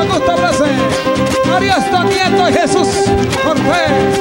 Augusto Blase, Ariosto Nieto y Jesús Cortés.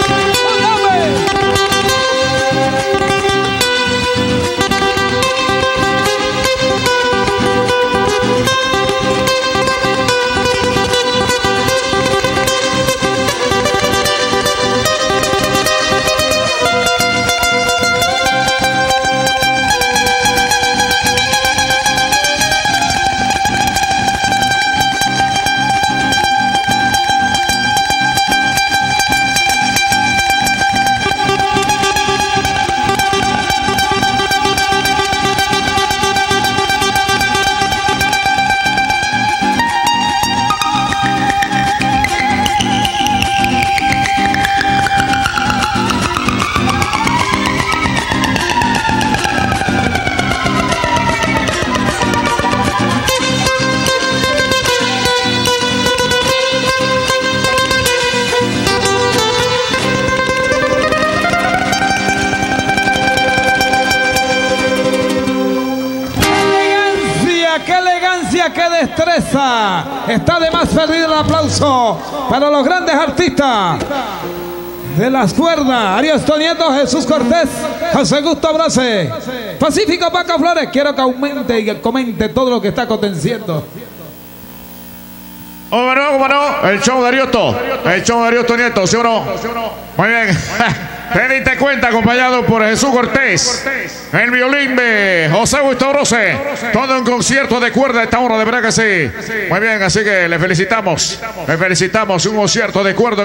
¡Qué destreza! Está de más perdido el aplauso para los grandes artistas de las cuerdas. Ariosto Nieto, Jesús Cortés, José Augusto Blase, Pacífico Paco Flores. Quiero que aumente y que comente todo lo que está aconteciendo. ¿Cómo no? El show de Ariosto. El show de Ariosto Nieto, ¿sí o no? Muy bien. Tenite cuenta, acompañado por Jesús Cortés, el violín de José Augusto Blase. Todo un concierto de cuerda a esta hora, de verdad que sí. Muy bien, así que le felicitamos. Le felicitamos, un concierto de cuerda.